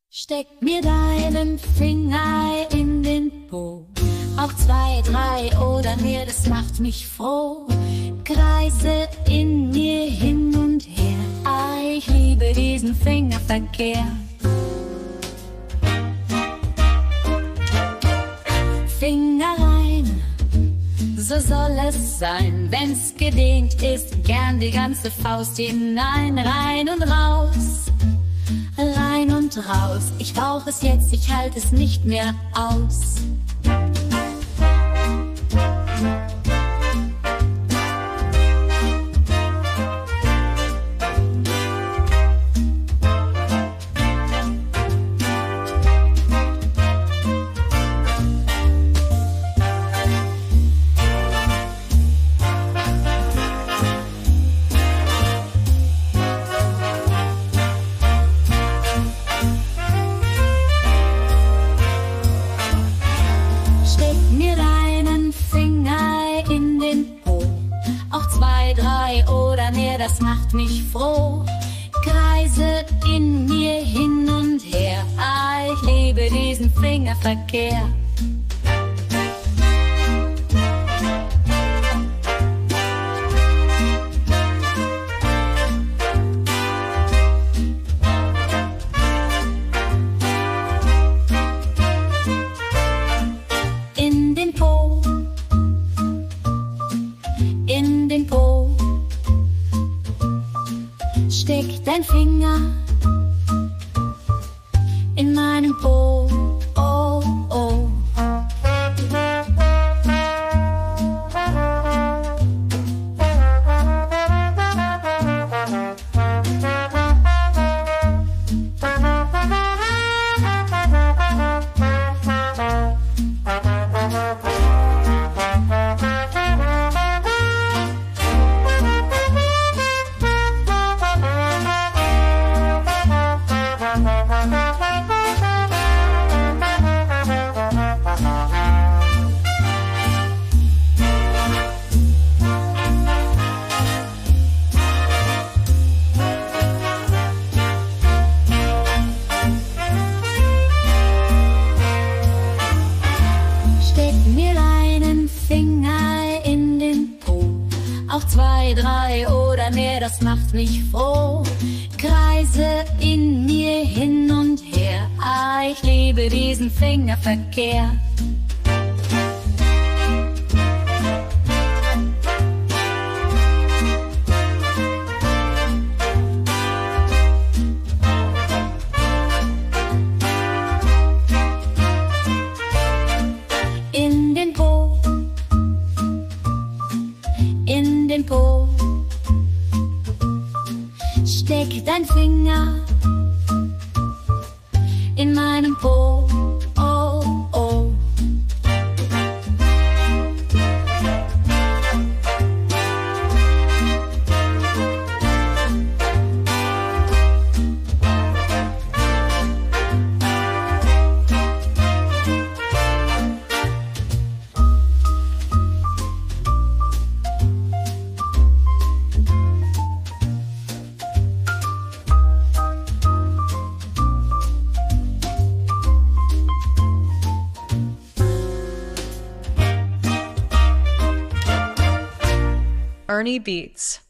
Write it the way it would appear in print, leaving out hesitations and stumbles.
Steck mir deinen Finger in den Po, auch 2, 3 oder mehr, das macht mich froh. Kreise in mir hin und her, ich liebe diesen Fingerverkehr. Finger rein, so soll es sein, wenn's gedehnt ist, gern die ganze Faust hinein, rein und raus. Rein und raus, ich brauch es jetzt, ich halte es nicht mehr aus. Auch 2, 3 oder mehr, das macht mich froh. Kreise in mir hin und her, ich liebe diesen Fingerverkehr. In den Po, in den Po, steck dein Finger in meinen Po, oh, oh. Auch 2, 3 oder mehr, das macht mich froh. Kreise in mir hin und her, ich liebe diesen Fingerverkehr. In den Po, in den Po, steck dein Finger in meinen Po, oh, oh. Ernie Beats.